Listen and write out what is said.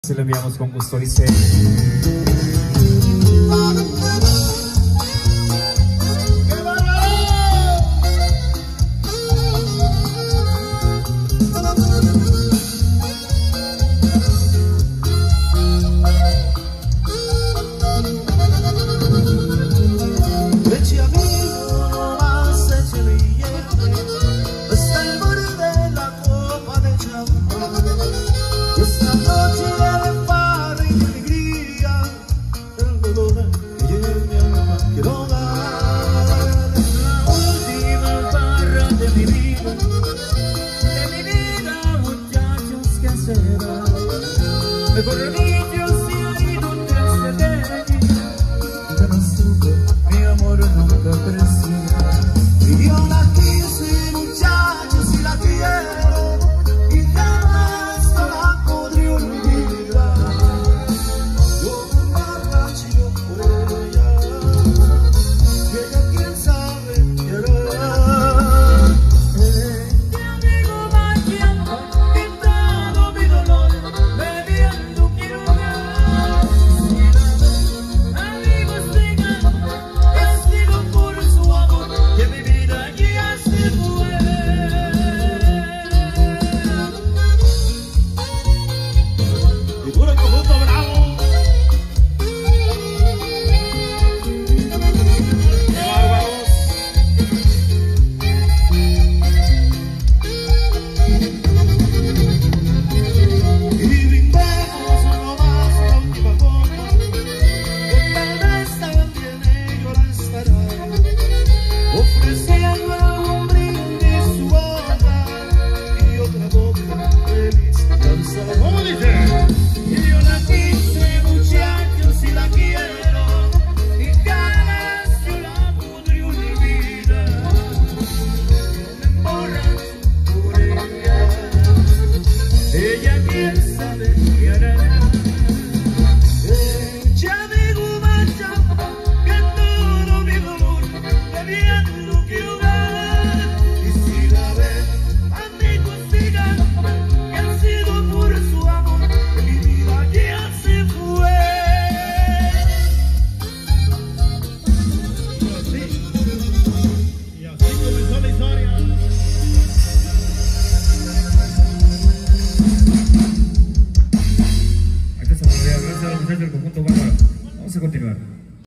Se lo enviamos con gusto, dice. Mejor dicho, si hay donde se debe, yo no supe, mi amor nunca creció. Y yo la quise, muchachos, y la quiero, y jamás no la podré olvidar. Yo me marcho por ella, y ella quién sabe qué hará. Este amigo marchando, pintado mi dolor, ¡Puro conjunto bravo!